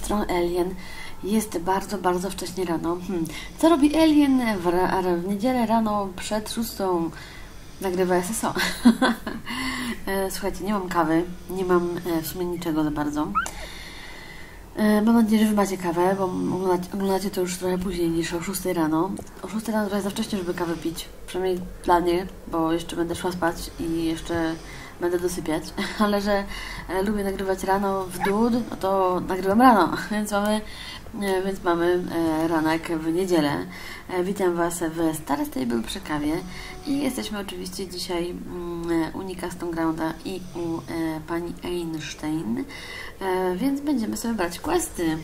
stron Alien. Jest bardzo, bardzo wcześnie rano. Co robi Alien w niedzielę rano przed 6? Nagrywa SSO. Słuchajcie, nie mam kawy, nie mam w sumie niczego za bardzo. Mam nadzieję, że Wy macie kawę, bo oglądacie to już trochę później niż o 6 rano. O 6 rano trochę za wcześnie, żeby kawę pić. Przynajmniej dla mnie, bo jeszcze będę szła spać i jeszcze będę dosypiać. Ale że lubię nagrywać rano w dół, no to nagrywam rano, więc mamy ranek w niedzielę. Witam Was w Star Stable przy kawie i jesteśmy oczywiście dzisiaj u Nika Stonegrounda i u pani Einstein, więc będziemy sobie brać questy.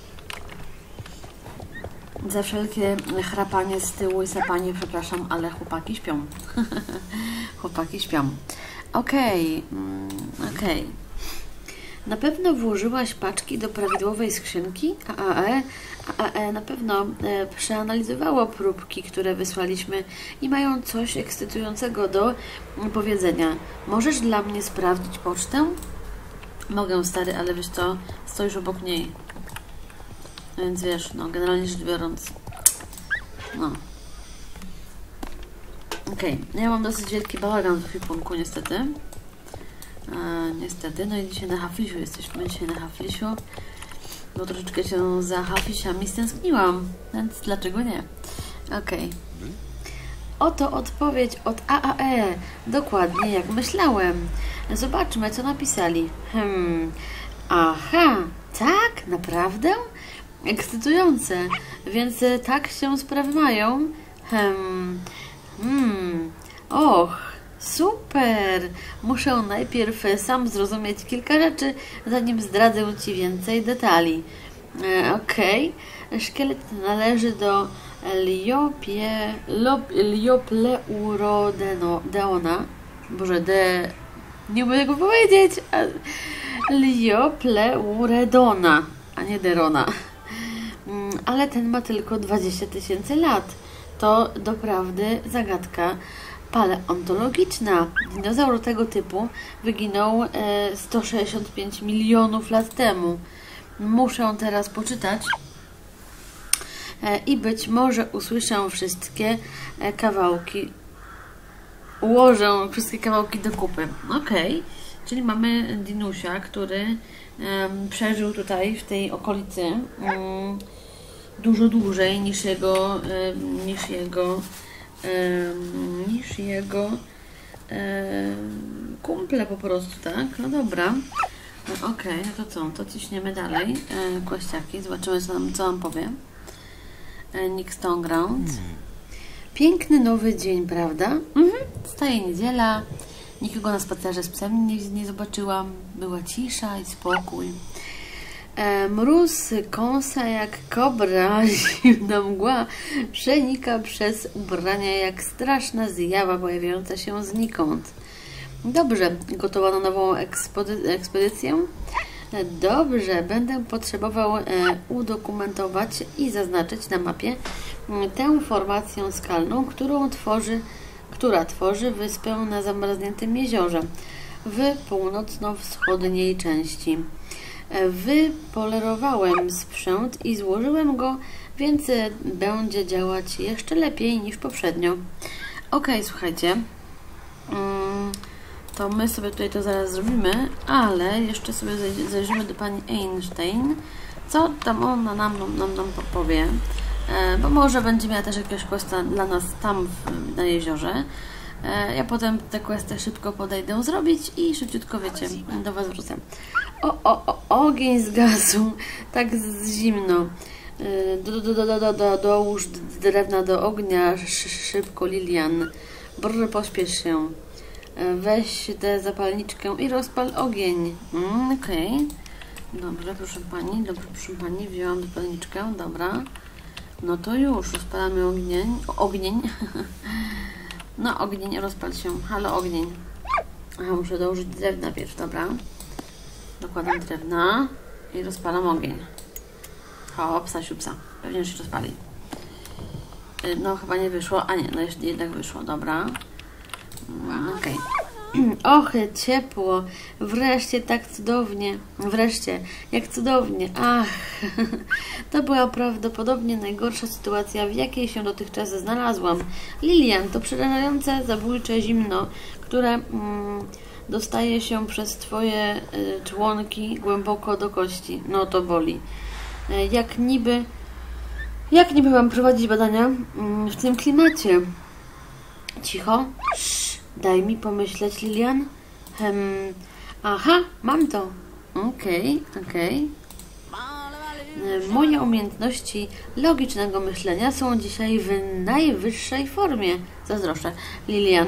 Za wszelkie chrapanie z tyłu i sapanie przepraszam, ale chłopaki śpią. Chłopaki śpią. Okej. Na pewno włożyłaś paczki do prawidłowej skrzynki? AAE na pewno przeanalizowało próbki, które wysłaliśmy i mają coś ekscytującego do powiedzenia. Możesz dla mnie sprawdzić pocztę? Mogę, stary, ale wiesz co, stoisz obok niej. Więc wiesz, no generalnie rzecz biorąc, no. Ja mam dosyć wielki bałagan w ekwipunku, niestety. Niestety, no i dzisiaj na Haflisiu jesteśmy, bo troszeczkę się za Haflisiami stęskniłam, więc dlaczego nie? Oto odpowiedź od AAE, dokładnie jak myślałem. Zobaczmy, co napisali. Aha, tak? Naprawdę? Ekscytujące, więc tak się sprawy mają. Och, super! Muszę najpierw sam zrozumieć kilka rzeczy, zanim zdradzę Ci więcej detali. Szkielet należy do Liopleurodeona. Boże, nie umiem tego powiedzieć. Liopleurodona, a nie Derona. Ale ten ma tylko 20 000 lat. To doprawdy zagadka paleontologiczna. Dinozaur tego typu wyginął 165 milionów lat temu. Muszę teraz poczytać i być może usłyszę wszystkie kawałki. Ułożę wszystkie kawałki do kupy. Czyli mamy dinusia, który przeżył tutaj w tej okolicy dużo dłużej niż jego kumple po prostu, tak? No dobra. No to co? To ciśniemy dalej. Kościaki, zobaczymy co nam powie. Nik Stoneground. Piękny nowy dzień, prawda? Wstaje niedziela. Nikogo na spacerze z psem nie zobaczyłam. Była cisza i spokój. Mróz kąsa jak kobra, zimna mgła przenika przez ubrania jak straszna zjawa pojawiająca się znikąd. Dobrze, gotowa na nową ekspedycję? Dobrze, będę potrzebował udokumentować i zaznaczyć na mapie tę formację skalną, która tworzy wyspę na zamarzniętym jeziorze w północno-wschodniej części. Wypolerowałem sprzęt i złożyłem go, więc będzie działać jeszcze lepiej niż poprzednio. Słuchajcie, to my sobie tutaj to zaraz zrobimy, ale jeszcze sobie zajrzymy do pani Einstein, co tam ona nam powie, bo może będzie miała też jakiegoś questa dla nas tam na jeziorze. Ja potem te questy szybko podejdę zrobić i szybciutko, wiecie, do Was wrócę. Ogień zgasł, tak zimno. Dołóż drewna do ognia, szybko, Lilian. Pośpiesz się. Weź tę zapalniczkę i rozpal ogień. Dobrze, proszę pani, wzięłam zapalniczkę, dobra. No to już, rozpalamy ogień. No, ogień, rozpal się. Halo, ogień. Muszę dołożyć drewna pierw, dobra. Dokładam drewna i rozpalam ogień. Hopsa, siupsa. Pewnie się rozpali. No, chyba nie wyszło. A nie, no jednak wyszło, dobra. Och, ciepło. Wreszcie tak cudownie. Wreszcie, jak cudownie. Ach, to była prawdopodobnie najgorsza sytuacja, w jakiej się dotychczas znalazłam. Lilian, to przerażające, zabójcze zimno, które dostaje się przez twoje członki głęboko do kości. No to boli. Jak niby mam prowadzić badania w tym klimacie? Cicho. Daj mi pomyśleć, Lilian. Aha, mam to. Okej. Moje umiejętności logicznego myślenia są dzisiaj w najwyższej formie. Zazdroszczę. Lilian,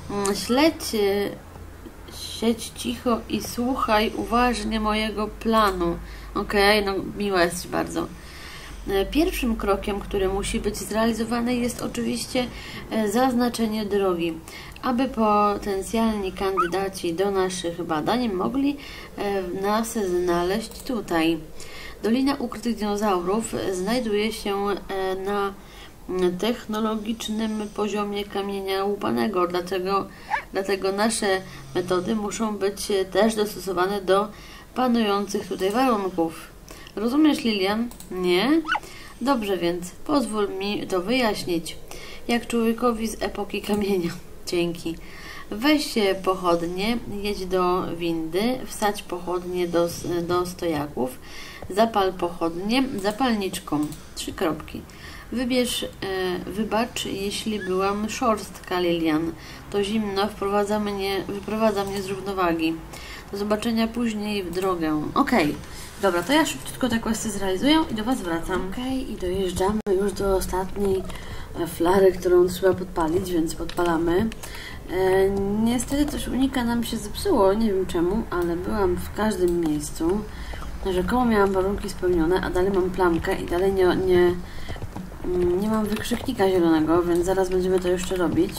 siedź cicho i słuchaj uważnie mojego planu. Okej, no miła jesteś bardzo. Pierwszym krokiem, który musi być zrealizowany, jest oczywiście zaznaczenie drogi, aby potencjalni kandydaci do naszych badań mogli nas znaleźć tutaj. Dolina Ukrytych Dinozaurów znajduje się na technologicznym poziomie kamienia łupanego, dlatego nasze metody muszą być też dostosowane do panujących tutaj warunków. Rozumiesz, Lilian? Nie? Dobrze więc, pozwól mi to wyjaśnić. Jak człowiekowi z epoki kamienia. Dzięki. Weź pochodnie, jedź do windy, wsadź pochodnie do stojaków, zapal pochodnie zapalniczką. 3 kropki. Wybacz, jeśli byłam szorstka, Lilian. To zimno wyprowadza mnie z równowagi. Do zobaczenia później w drogę. Okej. Dobra, to ja szybciutko te questy zrealizuję i do Was wracam. Okej, i dojeżdżamy już do ostatniej flary, którą trzeba podpalić, więc podpalamy. Niestety coś unika nam się zepsuło, nie wiem czemu, ale byłam w każdym miejscu. Rzekomo miałam warunki spełnione, a dalej mam plamkę i dalej nie mam wykrzyknika zielonego, więc zaraz będziemy to jeszcze robić.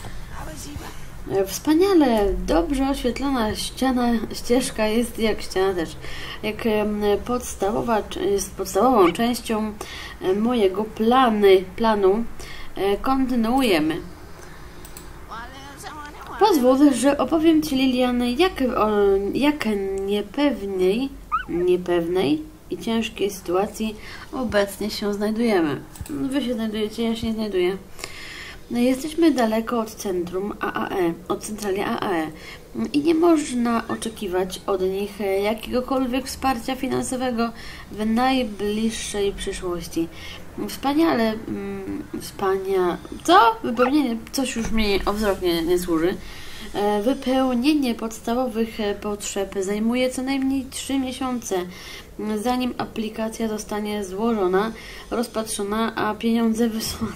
Wspaniale, dobrze oświetlona ścieżka jest jak ściana też. Jak jest podstawową częścią mojego planu. Kontynuujemy. Pozwól, że opowiem Ci, Lilian, jak niepewnej i ciężkiej sytuacji obecnie się znajdujemy. Wy się znajdujecie, ja się nie znajduję. Jesteśmy daleko od centrum AAE, od centrali AAE i nie można oczekiwać od nich jakiegokolwiek wsparcia finansowego w najbliższej przyszłości. Co? Wypełnienie, coś już mi o wzrok nie służy. Wypełnienie podstawowych potrzeb zajmuje co najmniej 3 miesiące, zanim aplikacja zostanie złożona, rozpatrzona, a pieniądze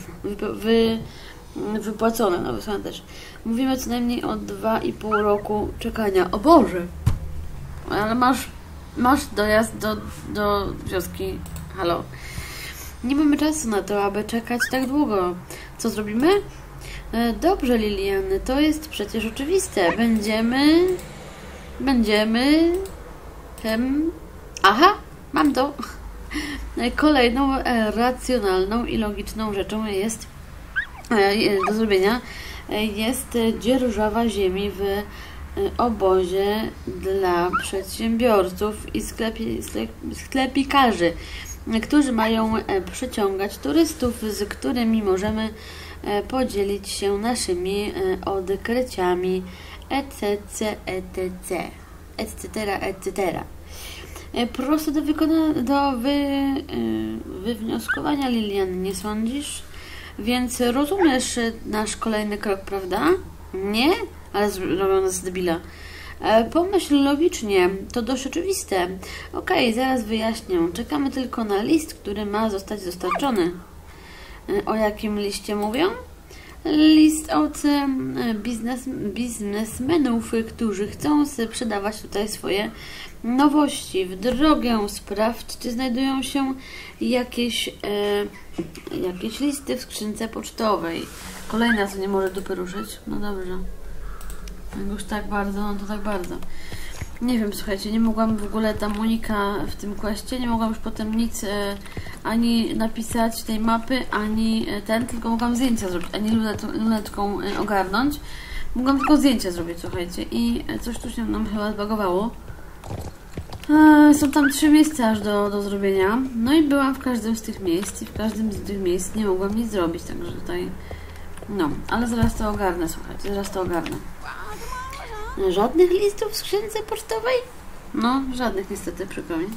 wypłacone, no wysłane też. Mówimy co najmniej o 2,5 roku czekania. O Boże! Ale masz dojazd do wioski. Halo. Nie mamy czasu na to, aby czekać tak długo. Co zrobimy? Dobrze, Lilian, to jest przecież oczywiste. Będziemy... Aha, mam to. Kolejną racjonalną i logiczną rzeczą do zrobienia jest dzierżawa ziemi w obozie dla przedsiębiorców i sklepikarzy, którzy mają przyciągać turystów, z którymi możemy podzielić się naszymi odkryciami, etc. Prosto do wywnioskowania, Lilian, nie sądzisz? Więc rozumiesz nasz kolejny krok, prawda? Nie? Ale zrobione z debila. Pomyśl logicznie, to dość oczywiste. Okej, zaraz wyjaśnię. Czekamy tylko na list, który ma zostać dostarczony. O jakim liście mówię? List od biznesmenów, którzy chcą sprzedawać tutaj swoje nowości. W drogę sprawdź, czy znajdują się jakieś listy w skrzynce pocztowej. Kolejna, co nie może dupy ruszyć. No dobrze. Już tak bardzo, no to tak bardzo. Nie wiem, słuchajcie, nie mogłam w ogóle tam unika w tym questie, nie mogłam już potem nic ani napisać tej mapy, ani tylko mogłam zdjęcia zrobić, ani lunetką ogarnąć. Mogłam tylko zdjęcie zrobić, słuchajcie, i coś tu się nam chyba zbagowało. Są tam 3 miejsca aż do zrobienia. No i byłam w każdym z tych miejsc i w każdym z tych miejsc nie mogłam nic zrobić, także tutaj... No, ale zaraz to ogarnę, słuchajcie, zaraz to ogarnę. Żadnych listów w skrzynce pocztowej? No, żadnych niestety, przykro mi.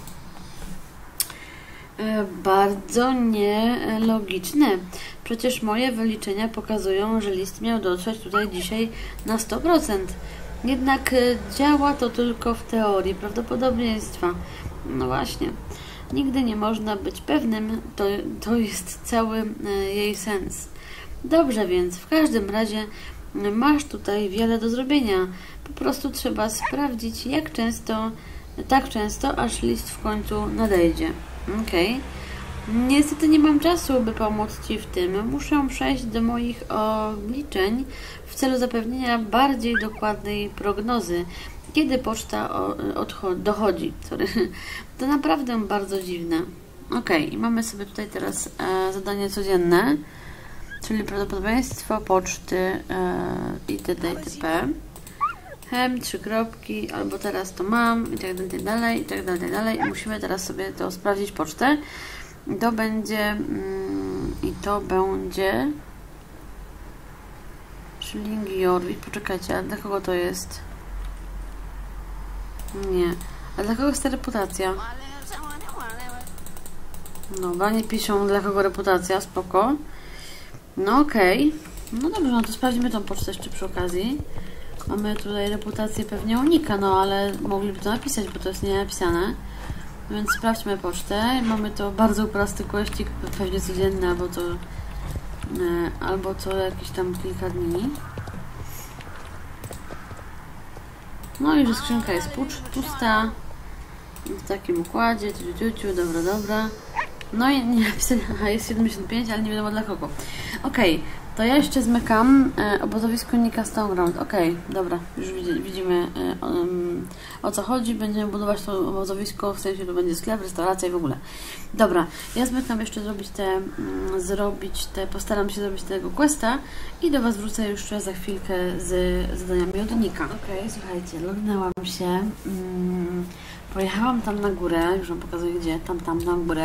Bardzo nielogiczne. Przecież moje wyliczenia pokazują, że list miał dotrzeć tutaj dzisiaj na 100%. Jednak działa to tylko w teorii prawdopodobieństwa. No właśnie. Nigdy nie można być pewnym, to jest cały jej sens. Dobrze więc, w każdym razie masz tutaj wiele do zrobienia. Po prostu trzeba sprawdzić, jak często, tak często, aż list w końcu nadejdzie. Okej. Niestety nie mam czasu, by pomóc Ci w tym. Muszę przejść do moich obliczeń w celu zapewnienia bardziej dokładnej prognozy, kiedy poczta dochodzi. Sorry. To naprawdę bardzo dziwne. Okej, i mamy sobie tutaj teraz zadanie codzienne, czyli prawdopodobieństwo poczty itd. itp. 3 kropki, albo teraz to mam, i tak dalej, i tak dalej. Musimy teraz sobie to sprawdzić pocztę. To będzie Szlingiorwik. Poczekajcie, a dla kogo to jest? Nie. A dla kogo jest ta reputacja? Dobra, nie piszą dla kogo reputacja, spoko. No okej. No dobrze, no to sprawdzimy tą pocztę jeszcze przy okazji. Mamy tutaj reputację pewnie unika, no ale mogliby to napisać, bo to jest nie napisane. Więc sprawdźmy pocztę. Mamy to bardzo prosty kościk, pewnie codzienny, albo co jakieś tam kilka dni. No i że skrzynka jest pusta. W takim układzie. Dobra. No i nie napisane, jest 75, ale nie wiadomo dla kogo. Okej, to ja jeszcze zmykam obozowisko Nika Stoneground. Okej, dobra, już widzimy o co chodzi. Będziemy budować to obozowisko, w sensie to będzie sklep, restauracja i w ogóle. Dobra, ja zmykam jeszcze postaram się zrobić tego questa i do Was wrócę już za chwilkę z zadaniami od Nika. Okej, słuchajcie, lognęłam się. Pojechałam tam na górę, już Wam pokazuję gdzie, tam na górę.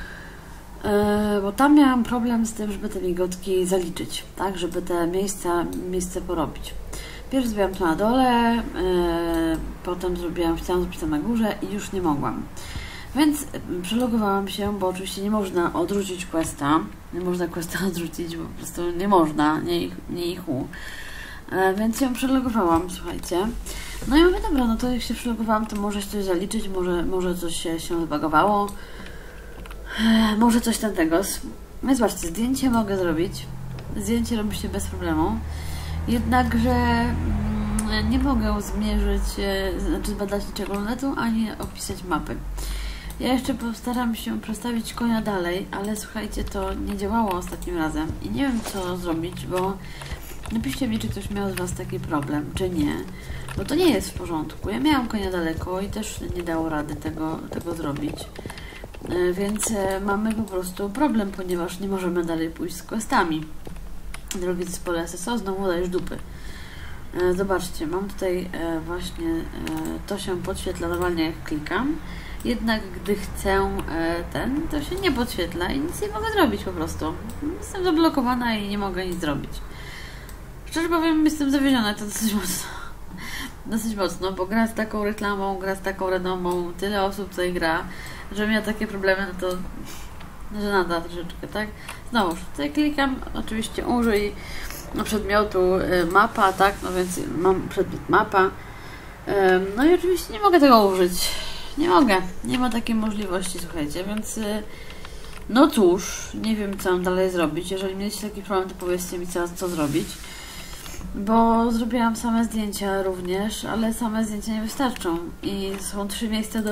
Bo tam miałam problem z tym, żeby te migotki zaliczyć, tak, żeby te miejsce porobić. Pierw zrobiłam to na dole, potem chciałam zrobić to na górze i już nie mogłam. Więc przelogowałam się, bo oczywiście nie można odrzucić questa. Nie można questa odrzucić, bo po prostu nie można, nie ich. Więc ją przelogowałam, słuchajcie. No i mówię, dobra, no to jak się przelogowałam, to może coś zaliczyć, może coś się zbagowało. Może coś tamtego. No zobaczcie, zdjęcie mogę zrobić. Zdjęcie robi się bez problemu. Jednakże nie mogę zmierzyć, znaczy zbadać niczego lunetu, ani opisać mapy. Ja jeszcze postaram się przestawić konia dalej, ale słuchajcie, to nie działało ostatnim razem i nie wiem co zrobić, bo napiszcie mi, czy ktoś miał z Was taki problem, czy nie. Bo to nie jest w porządku. Ja miałam konia daleko i też nie dało rady tego zrobić. Więc mamy po prostu problem, ponieważ nie możemy dalej pójść z questami. Drogi zespole SSO, znowu dajesz dupy. Zobaczcie, mam tutaj właśnie to się podświetla normalnie jak klikam. Jednak gdy chcę to się nie podświetla i nic nie mogę zrobić po prostu. Jestem zablokowana i nie mogę nic zrobić. Szczerze powiem, jestem zawiedziona, to dosyć mocno, bo gra z taką reklamą, gra z taką renomą, tyle osób tutaj gra, że miała takie problemy, no to żenada troszeczkę, tak? Znowu, tutaj klikam, oczywiście użyj przedmiotu mapa, tak? No więc mam przedmiot mapa. No i oczywiście nie mogę tego użyć. Nie ma takiej możliwości, słuchajcie, więc no cóż, nie wiem co mam dalej zrobić. Jeżeli mieliście taki problem, to powiedzcie mi co zrobić. Bo zrobiłam same zdjęcia również, ale same zdjęcia nie wystarczą. I są 3 miejsca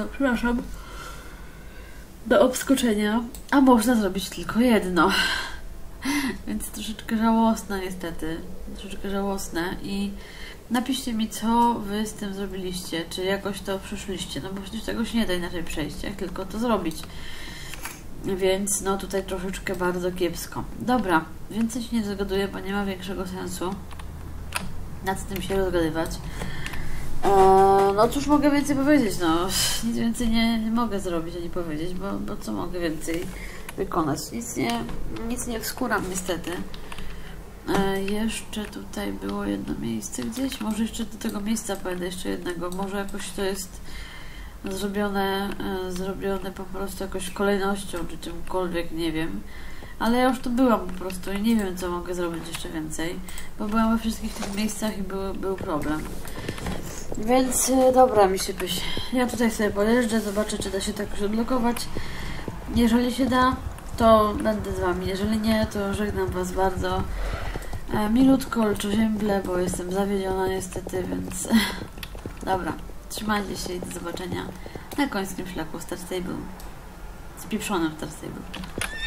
do obskoczenia, a można zrobić tylko jedno. Więc troszeczkę żałosne niestety. Troszeczkę żałosne. I napiszcie mi, co Wy z tym zrobiliście. Czy jakoś to przeszliście. No bo przecież tego się nie da inaczej przejść, jak tylko to zrobić. Więc no tutaj troszeczkę bardzo kiepsko. Dobra, więcej się nie zagaduję, bo nie ma większego sensu. nad tym się rozgadywać. No cóż mogę więcej powiedzieć, no nic więcej nie mogę zrobić ani powiedzieć, bo co mogę więcej wykonać? Nic nie wskuram niestety. Jeszcze tutaj było jedno miejsce gdzieś, może jeszcze do tego miejsca będę jeszcze jednego, może jakoś to jest zrobione po prostu jakoś kolejnością, czy czymkolwiek, nie wiem. Ale ja już tu byłam po prostu i nie wiem, co mogę zrobić jeszcze więcej, bo byłam we wszystkich tych miejscach i był problem. Więc dobra, mi się pysi. Ja tutaj sobie pojeżdżę, zobaczę, czy da się tak już odblokować. Jeżeli się da, to będę z Wami. Jeżeli nie, to żegnam Was bardzo milutko, leczozięble, bo jestem zawiedziona niestety, więc dobra, trzymajcie się i do zobaczenia na końskim szlaku Star Stable. Spieprzonym Star Stable.